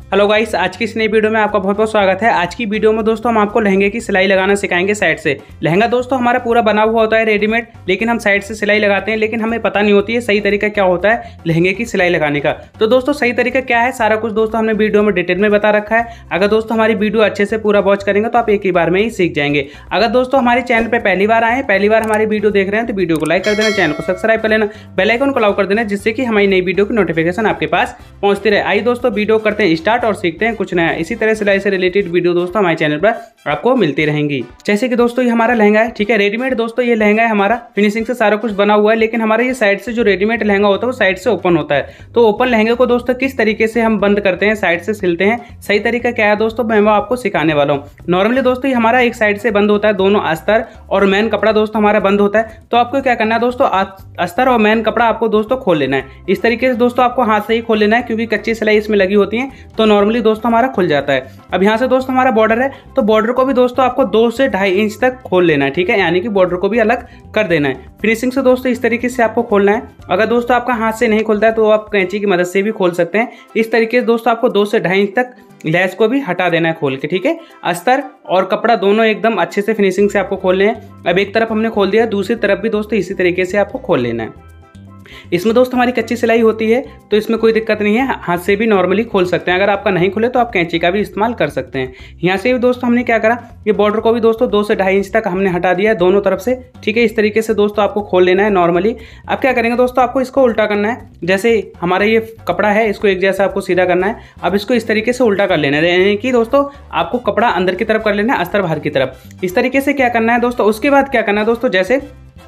Hello guys, आज की इस नई वीडियो में आपका बहुत बहुत स्वागत है। आज की वीडियो में दोस्तों हम आपको लहंगे की सिलाई लगाना सिखाएंगे साइड से। लहंगा दोस्तों हमारा पूरा बना हुआ होता है रेडीमेड, लेकिन हम साइड से सिलाई लगाते हैं, लेकिन हमें पता नहीं होती है सही तरीका क्या होता है लहंगे की सिलाई लगाने का। तो दोस्तों सही तरीका क्या है, सारा कुछ दोस्तों हमने वीडियो में डिटेल में बता रखा है। अगर दोस्तों हमारी वीडियो अच्छे से पूरा वॉच करेंगे तो आप एक ही बार में ही सीख जाएंगे। अगर दोस्तों हमारे चैनल पर पहली बार आए, पहली बार हमारी वीडियो देख रहे हैं, तो वीडियो को लाइक कर देना, चैनल को सब्सक्राइब कर लेना, बेल आइकन को अलाउ कर देना, जिससे कि हमारी नई वीडियो की नोटिफिकेशन आपके पास पहुंचती रहे। आइए दोस्तों वीडियो करते हैं स्टार्ट और सीखते हैं कुछ नया। इसी तरह सिलाई से रिलेटेड वीडियो दोस्तों हमारे चैनल पर आपको मिलती रहेंगी। जैसे कि दोस्तों ये हमारा लहंगा है, ठीक है, रेडीमेड दोस्तों ये लहंगा है हमारा, फिनिशिंग से सारा कुछ बना हुआ है। लेकिन हमारे ये साइड से जो रेडीमेड लहंगा होता है वो साइड से ओपन होता है। तो ओपन लहंगे को दोस्तों किस तरीके से हम बंद करते हैं, साइड से सिलते हैं, सही तरीका क्या है दोस्तों मैं वो आपको सिखाने वाला हूँ। नॉर्मली दोस्तों ये हमारा एक साइड से बंद होता है, दोनों अस्तर और मेन कपड़ा दोस्तों हमारा बंद होता है। तो आपको क्या करना है दोस्तों, अस्तर और मेन कपड़ा आपको दोस्तों खोल लेना है। इस तरीके से दोस्तों आपको हाथ से ही खोल लेना है, क्योंकि कच्ची सिलाई इसमें लगी होती है, तो नॉर्मली दोस्तों हमारा खुल जाता है। अब यहाँ से दोस्तों हमारा बॉर्डर है, तो बॉर्डर को भी दोस्तों आपको 2 से 2.5 इंच तक खोल लेना है, ठीक है, यानी कि बॉर्डर को भी अलग कर देना है। फिनिशिंग से दोस्तों इस तरीके से आपको खोलना है। अगर दोस्तों आपका हाथ से नहीं खुलता है तो आप कैंची की मदद से भी खोल सकते हैं। इस तरीके से दोस्तों आपको 2 से 2.5 इंच तक लैस को भी हटा देना है खोल के, ठीक है। अस्तर और कपड़ा दोनों एकदम अच्छे से फिनिशिंग से आपको खोलने हैं। अब एक तरफ हमने खोल दिया, दूसरी तरफ भी दोस्तों इसी तरीके से आपको खोल लेना है। इसमें दोस्तों हमारी कच्ची सिलाई होती है, तो इसमें कोई दिक्कत नहीं है, हाथ से भी नॉर्मली खोल सकते हैं। अगर आपका नहीं खुले तो आप कैंची का भी इस्तेमाल कर सकते हैं। यहाँ से भी दोस्तों हमने क्या करा, ये बॉर्डर को भी दोस्तों 2 से 2.5 इंच तक हमने हटा दिया है दोनों तरफ से, ठीक है। इस तरीके से दोस्तों आपको खोल लेना है नॉर्मली। अब क्या करेंगे दोस्तों, आपको इसको उल्टा करना है। जैसे हमारा ये कपड़ा है, इसको एक जैसा आपको सीधा करना है। अब इसको इस तरीके से उल्टा कर लेना है, यानी कि दोस्तों आपको कपड़ा अंदर की तरफ कर लेना है, अस्तर बाहर की तरफ। इस तरीके से क्या करना है दोस्तों। उसके बाद क्या करना है दोस्तों, जैसे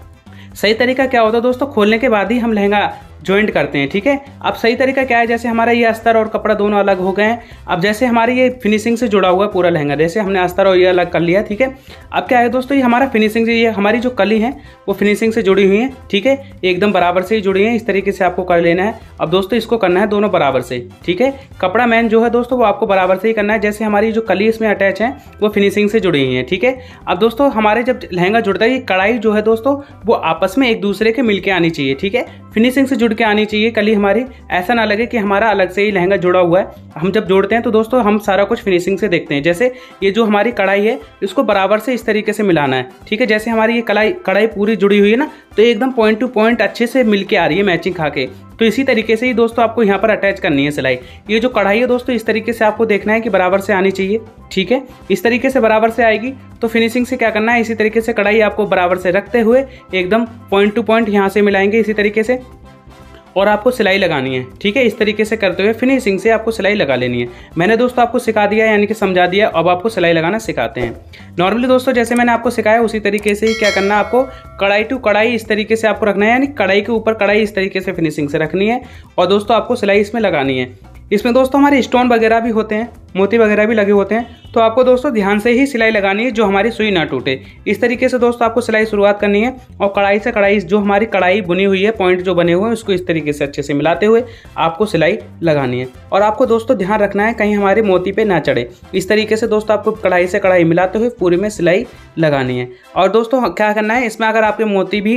सही तरीका क्या होता है दोस्तों, खोलने के बाद ही हम लहंगा ज्वाइंट करते हैं, ठीक है। अब सही तरीका क्या है, जैसे हमारा ये अस्तर और कपड़ा दोनों अलग हो गए हैं। अब जैसे हमारी ये फिनिशिंग से जुड़ा हुआ है पूरा लहंगा, जैसे हमने अस्तर और ये अलग कर लिया, ठीक है। अब क्या है दोस्तों, ये हमारा फिनिशिंग से, ये हमारी जो कली है वो फिनिशिंग से जुड़ी हुई है, ठीक है, एकदम बराबर से ही जुड़ी है। इस तरीके से आपको कर लेना है। अब दोस्तों इसको करना है दोनों बराबर से, ठीक है। कपड़ा मैन जो है दोस्तों वो आपको बराबर से ही करना है। जैसे हमारी जो कली इसमें अटैच है वो फिनिशिंग से जुड़ी हुई है, ठीक है। अब दोस्तों हमारे जब लहंगा जुड़ता है, ये कढ़ाई जो है दोस्तों वो आपस में एक दूसरे के मिलके आनी चाहिए, ठीक है, फिनिशिंग से जुड़ के आनी चाहिए कली हमारी। ऐसा ना लगे कि हमारा अलग से ही लहंगा जुड़ा हुआ है। हम जब जोड़ते हैं तो दोस्तों हम सारा कुछ फिनिशिंग से देखते हैं। जैसे ये जो हमारी कढ़ाई है इसको बराबर से इस तरीके से मिलाना है, ठीक है। जैसे हमारी ये कढ़ाई पूरी जुड़ी हुई है ना, तो एकदम पॉइंट टू पॉइंट अच्छे से मिलके आ रही है मैचिंग खा के। तो इसी तरीके से ही दोस्तों आपको यहाँ पर अटैच करनी है सिलाई। ये जो कढ़ाई है दोस्तों इस तरीके से आपको देखना है कि बराबर से आनी चाहिए, ठीक है। इस तरीके से बराबर से आएगी तो फिनिशिंग से क्या करना है, इसी तरीके से कढ़ाई आपको बराबर से रखते हुए एकदम पॉइंट टू पॉइंट यहाँ से मिलाएंगे इसी तरीके से, और आपको सिलाई लगानी है, ठीक है। इस तरीके से करते हुए फिनिशिंग से आपको सिलाई लगा लेनी है। मैंने दोस्तों आपको सिखा दिया, यानी कि समझा दिया। अब आपको सिलाई लगाना सिखाते हैं। नॉर्मली दोस्तों जैसे मैंने आपको सिखाया उसी तरीके से ही क्या करना है, आपको कढ़ाई टू कढ़ाई इस तरीके से आपको रखना है, यानी कढ़ाई के ऊपर कढ़ाई इस तरीके से फिनिशिंग से रखनी है। और दोस्तों आपको सिलाई इसमें लगानी है। इसमें दोस्तों हमारे स्टोन वगैरह भी होते हैं, मोती वगैरह भी लगे होते हैं, तो आपको दोस्तों ध्यान से ही सिलाई लगानी है, जो हमारी सुई ना टूटे। इस तरीके से दोस्तों आपको सिलाई शुरुआत करनी है। और कढ़ाई से कढ़ाई, जो हमारी कढ़ाई बुनी हुई है, पॉइंट जो बने हुए हैं, उसको इस तरीके से अच्छे से मिलाते हुए आपको सिलाई लगानी है। और आपको दोस्तों ध्यान रखना है कहीं हमारे मोती पे ना चढ़े। इस तरीके से दोस्तों आपको कढ़ाई से कढ़ाई मिलाते हुए पूरी में सिलाई लगानी है। और दोस्तों क्या करना है, इसमें अगर आपके मोती भी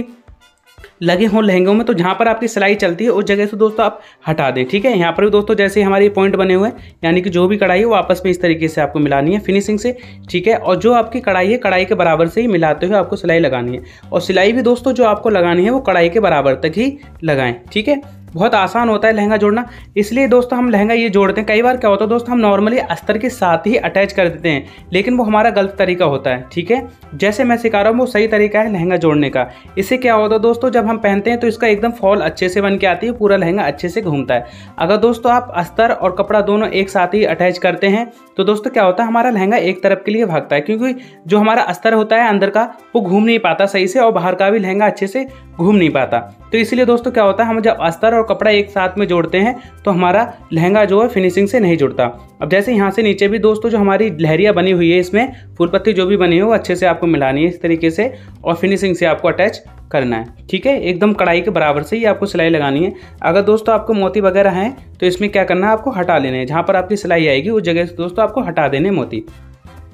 लगे हों लहंगों में, तो जहाँ पर आपकी सिलाई चलती है उस जगह से दोस्तों आप हटा दें, ठीक है। यहाँ पर भी दोस्तों जैसे हमारे पॉइंट बने हुए हैं, यानी कि जो भी कढ़ाई है वो आपस में इस तरीके से आपको मिलानी है फिनिशिंग से, ठीक है। और जो आपकी कढ़ाई है कढ़ाई के बराबर से ही मिलाते हुए आपको सिलाई लगानी है। और सिलाई भी दोस्तों जो आपको लगानी है वो कढ़ाई के बराबर तक ही लगाएं, ठीक है। बहुत आसान होता है लहंगा जोड़ना, इसलिए दोस्तों हम लहंगा ये जोड़ते हैं। कई बार क्या होता है दोस्तों, हम नॉर्मली अस्तर के साथ ही अटैच कर देते हैं, लेकिन वो हमारा गलत तरीका होता है, ठीक है। जैसे मैं सिखा रहा हूँ वो सही तरीका है लहंगा जोड़ने का। इससे क्या होता है दोस्तों, जब हम पहनते हैं तो इसका एकदम फॉल अच्छे से बन के आती है, पूरा लहंगा अच्छे से घूमता है। अगर दोस्तों आप अस्तर और कपड़ा दोनों एक साथ ही अटैच करते हैं तो दोस्तों क्या होता है, हमारा लहंगा एक तरफ के लिए भागता है, क्योंकि जो हमारा अस्तर होता है अंदर का वो घूम नहीं पाता सही से, और बाहर का भी लहंगा अच्छे से घूम नहीं पाता। तो इसलिए दोस्तों क्या होता है, हम जब अस्तर और कपड़ा एक साथ में जोड़ते हैं तो हमारा लहंगा जो है फिनिशिंग से नहीं जुड़ता। अब जैसे यहाँ से नीचे भी दोस्तों जो हमारी लहरिया बनी हुई है, इसमें फूल पत्ती जो भी बनी है वो अच्छे से आपको मिलानी है इस तरीके से, और फिनिशिंग से आपको अटैच करना है, ठीक है। एकदम कढ़ाई के बराबर से ही आपको सिलाई लगानी है। अगर दोस्तों आपको मोती वगैरह हैं तो इसमें क्या करना है, आपको हटा लेने हैं। जहाँ पर आपकी सिलाई आएगी उस जगह से दोस्तों आपको हटा देने मोती।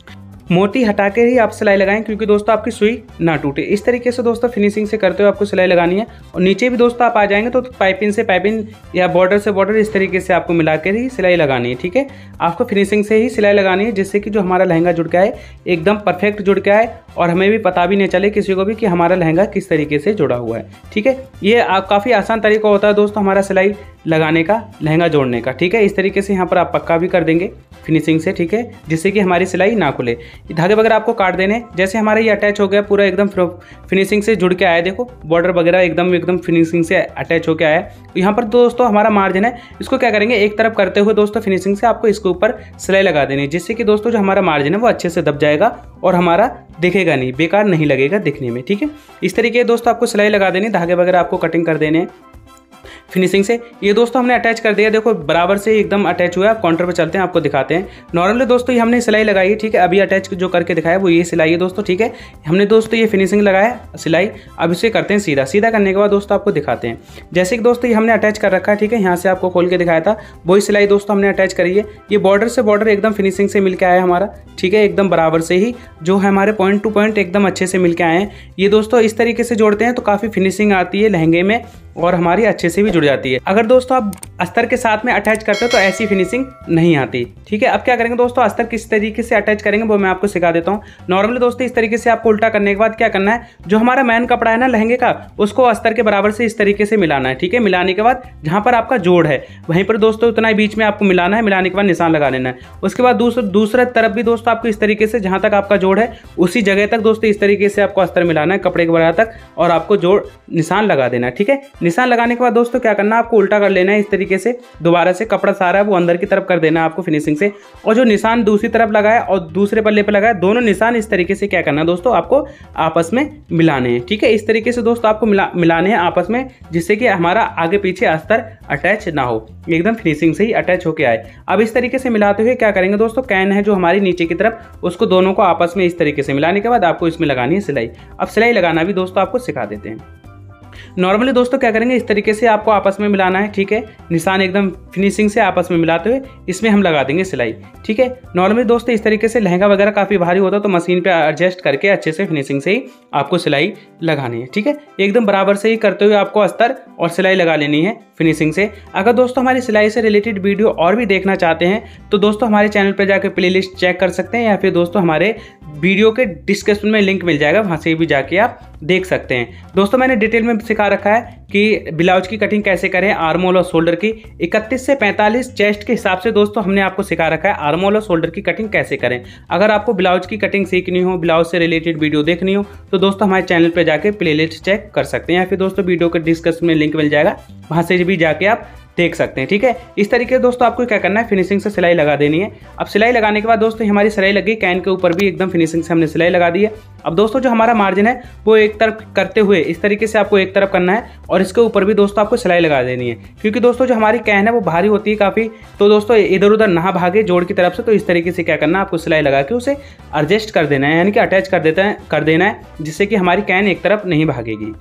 मोती हटा के ही आप सिलाई लगाएं, क्योंकि दोस्तों आपकी सुई ना टूटे। इस तरीके से दोस्तों फिनिशिंग से करते हुए आपको सिलाई लगानी है। और नीचे भी दोस्तों आप आ जाएंगे तो पाइपिंग से पाइपिंग या बॉर्डर से बॉर्डर इस तरीके से आपको मिला कर ही सिलाई लगानी है। ठीक है, आपको फिनिशिंग से ही सिलाई लगानी है, जिससे कि जो हमारा लहंगा जुड़ के आए एकदम परफेक्ट जुड़ के आए और हमें भी पता भी नहीं चले किसी को भी कि हमारा लहंगा किस तरीके से जुड़ा हुआ है। ठीक है, ये काफ़ी आसान तरीका होता है दोस्तों हमारा सिलाई लगाने का, लहंगा जोड़ने का। ठीक है, इस तरीके से यहाँ पर आप पक्का भी कर देंगे फिनिशिंग से। ठीक है, जिससे कि हमारी सिलाई ना खुले। धागे वगैरह आपको काट देने, जैसे हमारा ये अटैच हो गया पूरा एकदम फिनिशिंग से जुड़ के आया, देखो बॉर्डर वगैरह एकदम फिनिशिंग से अटैच होकर आया। तो यहाँ पर दोस्तों हमारा मार्जिन है, इसको क्या करेंगे एक तरफ करते हुए दोस्तों फिनिशिंग से आपको इसके ऊपर सिलाई लगा देनी है, जिससे कि दोस्तों जो हमारा मार्जिन है वो अच्छे से दब जाएगा और हमारा दिखेगा नहीं, बेकार नहीं लगेगा दिखने में। ठीक है, इस तरीके दोस्तों आपको सिलाई लगा देनी, धागे वगैरह आपको कटिंग कर देने फिनिशिंग से। ये दोस्तों हमने अटैच कर दिया, देखो बराबर से एकदम अटैच हुआ है। आप काउंटर पे चलते हैं, आपको दिखाते हैं। नॉर्मली दोस्तों ये हमने सिलाई लगाई है। ठीक है, अभी अटैच जो करके दिखाया वो ये सिलाई है दोस्तों। ठीक है, हमने दोस्तों ये फिनिशिंग लगाया सिलाई, अब इसे करते हैं सीधा। सीधा करने के बाद दोस्तों आपको दिखाते हैं, जैसे कि दोस्तों ये हमने अटैच कर रखा है। ठीक है, यहाँ से आपको खोल के दिखाया था वही सिलाई दोस्तों हमने अटैच करी है। ये बॉर्डर से बॉर्डर एकदम फिनिशिंग से मिलकर आया हमारा। ठीक है, एकदम बराबर से ही जो है हमारे पॉइंट टू पॉइंट एकदम अच्छे से मिलकर आए हैं। ये दोस्तों इस तरीके से जोड़ते हैं तो काफ़ी फिनिशिंग आती है लहंगे में और हमारी अच्छे से भी जुड़ जाती है। अगर दोस्तों आप अस्तर के साथ में अटैच करते हो तो ऐसी फिनिशिंग नहीं आती। ठीक है, अब क्या करेंगे दोस्तों, अस्तर किस तरीके से अटैच करेंगे वो मैं आपको सिखा देता हूँ। नॉर्मली दोस्तों इस तरीके से आपको उल्टा करने के बाद क्या करना है, जो हमारा मेन कपड़ा है ना लहंगे का, उसको अस्तर के बराबर से इस तरीके से मिलाना है। ठीक है, मिलाने के बाद जहाँ पर आपका जोड़ है वहीं पर दोस्तों उतना ही बीच में आपको मिलाना है। मिलाने के बाद निशान लगा लेना है। उसके बाद दूसरे तरफ भी दोस्तों आपको इस तरीके से जहाँ तक आपका जोड़ है उसी जगह तक दोस्तों इस तरीके से आपको अस्तर मिलाना है कपड़े के बराबर तक और आपको जोड़ निशान लगा देना है। ठीक है, निशान लगाने के बाद दोस्तों क्या करना है, आपको उल्टा कर लेना है इस तरीके से। दोबारा से कपड़ा सारा है वो अंदर की तरफ कर देना है आपको फिनिशिंग से। और जो निशान दूसरी तरफ लगाया और दूसरे पल्ले पे लगाया, दोनों निशान इस तरीके से क्या करना है दोस्तों, आपको आपस में मिलाने हैं। ठीक है, इस तरीके से दोस्तों आपको मिलाने हैं आपस में, जिससे कि हमारा आगे पीछे अस्तर अटैच ना हो, एकदम फिनिशिंग से ही अटैच होके आए। अब इस तरीके से मिलाते हुए क्या करेंगे दोस्तों, कैन है जो हमारी नीचे की तरफ, उसको दोनों को आपस में इस तरीके से मिलाने के बाद आपको इसमें लगानी है सिलाई। अब सिलाई लगाना भी दोस्तों आपको सिखा देते हैं। नॉर्मली दोस्तों क्या करेंगे, इस तरीके से आपको आपस में मिलाना है। ठीक है, निशान एकदम फिनिशिंग से आपस में मिलाते हुए इसमें हम लगा देंगे सिलाई। ठीक है, नॉर्मली दोस्तों इस तरीके से लहंगा वगैरह काफ़ी भारी होता है तो मशीन पे एडजस्ट करके अच्छे से फिनिशिंग से ही आपको सिलाई लगानी है। ठीक है, एकदम बराबर से ही करते हुए आपको अस्तर और सिलाई लगा लेनी है फिनिशिंग से। अगर दोस्तों हमारी सिलाई से रिलेटेड वीडियो और भी देखना चाहते हैं तो दोस्तों हमारे चैनल पर जाकर प्लेलिस्ट चेक कर सकते हैं, या फिर दोस्तों हमारे वीडियो के डिस्क्रिप्शन में लिंक मिल जाएगा, वहाँ से भी जाके आप देख सकते हैं। दोस्तों मैंने डिटेल में सिखा रखा है कि ब्लाउज की कटिंग कैसे करें, आर्म होल और शोल्डर की 31 से 45 चेस्ट के हिसाब से दोस्तों हमने आपको सिखा रखा है आर्म होल और शोल्डर की कटिंग कैसे करें। अगर आपको ब्लाउज की कटिंग सीखनी हो, ब्लाउज से रिलेटेड वीडियो देखनी हो तो दोस्तों हमारे चैनल पर जाके प्लेलिस्ट चेक कर सकते हैं, या फिर दोस्तों वीडियो के डिस्क्रिप्शन में लिंक मिल जाएगा, वहाँ से भी जाके आप देख सकते हैं। ठीक है, इस तरीके से दोस्तों आपको क्या करना है, फिनिशिंग से सिलाई लगा देनी है। अब सिलाई लगाने के बाद दोस्तों हमारी सिलाई लगी, कैन के ऊपर भी एकदम फिनिशिंग से हमने सिलाई लगा दी है। अब दोस्तों जो हमारा मार्जिन है वो एक तरफ करते हुए इस तरीके से आपको एक तरफ करना है और इसके ऊपर भी दोस्तों आपको सिलाई लगा देनी है, क्योंकि दोस्तों जो हमारी कैन है वो भारी होती है काफ़ी, तो दोस्तों इधर उधर ना भागे जोड़ की तरफ से। तो इस तरीके से क्या करना है, आपको सिलाई लगा के उसे एडजस्ट कर देना है, यानी कि अटैच कर देना है, जिससे कि हमारी कैन एक तरफ नहीं भागेगी।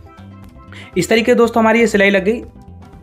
इस तरीके दोस्तों हमारी ये सिलाई लग गई।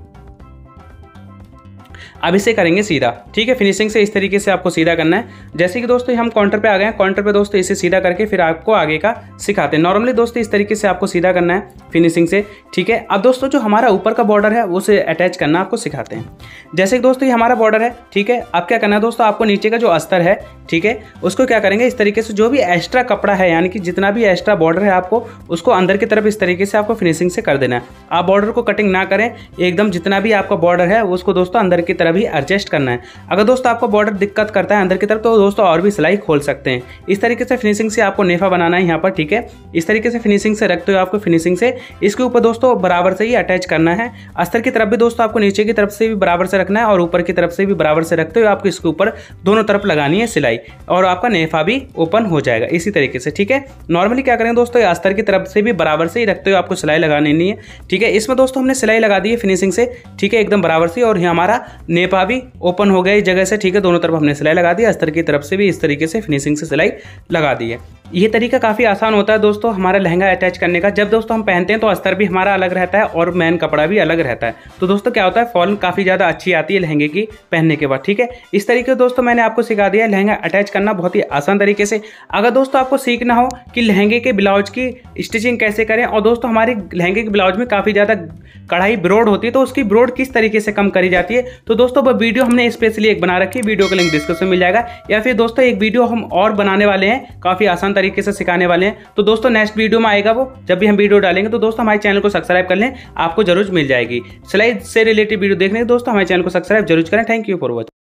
अब इसे करेंगे सीधा। ठीक है, फिनिशिंग से इस तरीके से आपको सीधा करना है। जैसे कि दोस्तों हम काउंटर पे आ गए हैं, काउंटर पे दोस्तों इसे सीधा करके फिर आपको आगे का सिखाते हैं। नॉर्मली दोस्तों इस तरीके से आपको सीधा करना है फिनिशिंग से। ठीक है, अब दोस्तों जो हमारा ऊपर का बॉर्डर है उसे अटैच करना आपको सिखाते हैं। जैसे कि दोस्तों ये हमारा बॉर्डर है। ठीक है, अब क्या करना है दोस्तों, आपको नीचे का जो अस्तर है, ठीक है, उसको क्या करेंगे इस तरीके से, जो भी एक्स्ट्रा कपड़ा है यानी कि जितना भी एक्स्ट्रा बॉर्डर है आपको उसको अंदर की तरफ इस तरीके से आपको फिनिशिंग से कर देना है। आप बॉर्डर को कटिंग ना करें, एकदम जितना भी आपका बॉर्डर है उसको दोस्तों अंदर की तरफ ही एडजस्ट करना है। अगर दोस्तों आपको बॉर्डर दिक्कत करता है अंदर की तरफ तो दोस्तों और भी सिलाई खोल सकते हैं। इस तरीके से फिनिशिंग से आपको नेफा बनाना है यहाँ पर। ठीक है, इस तरीके से फिनिशिंग से रखते हुए आपको फिनिशिंग से इसके ऊपर दोस्तों बराबर से ही अटैच करना है। अस्तर की तरफ भी दोस्तों आपको नीचे की तरफ से भी बराबर से रखना है और ऊपर की तरफ से भी बराबर से रखते हुए आपको इसके ऊपर दोनों तरफ लगानी है सिलाई, और आपका नेफा भी ओपन हो जाएगा इसी तरीके से। ठीक है, नॉर्मली क्या करेंगे दोस्तों, अस्तर की तरफ से भी बराबर से ही रखते हुए आपको सिलाई लगानी नहीं है। ठीक है, इसमें दोस्तों हमने सिलाई लगा दी है फिनिशिंग से। ठीक है, एकदम बराबर से, और हमारा नेफा भी ओपन हो गया इस जगह से। ठीक है, दोनों तरफ हमने सिलाई लगा दी, अस्तर की तरफ से भी इस तरीके से फिनिशिंग से सिलाई लगा दी है। ये तरीका काफ़ी आसान होता है दोस्तों हमारा लहंगा अटैच करने का। जब दोस्तों हम पहनते हैं तो अस्तर भी हमारा अलग रहता है और मेन कपड़ा भी अलग रहता है। तो दोस्तों क्या होता है, फॉल काफ़ी ज़्यादा अच्छी आती है लहंगे की पहनने के बाद। ठीक है, इस तरीके से दोस्तों मैंने आपको सिखा दिया लहंगा अटैच करना बहुत ही आसान तरीके से। अगर दोस्तों आपको सीखना हो कि लहंगे के ब्लाउज की स्टिचिंग कैसे करें, और दोस्तों हमारे लहंगे के ब्लाउज में काफ़ी ज़्यादा कढ़ाई ब्रॉड होती है, तो उसकी ब्रॉड किस तरीके से कम करी जाती है, तो दोस्तों वो वीडियो हमने स्पेशली एक बना रखी है, वीडियो का लिंक डिस्क्रिप्शन में मिल जाएगा। या फिर दोस्तों एक वीडियो हम और बनाने वाले हैं, काफ़ी आसान तरीके से सिखाने वाले हैं। तो दोस्तों नेक्स्ट वीडियो में आएगा वो, जब भी हम वीडियो डालेंगे। तो दोस्तों हमारे चैनल को सब्सक्राइब कर लें, आपको जरूर मिल जाएगी। सिलाई से रिलेटेड वीडियो देखने के दोस्तों हमारे चैनल को सब्सक्राइब जरूर करें। Thank you for watching.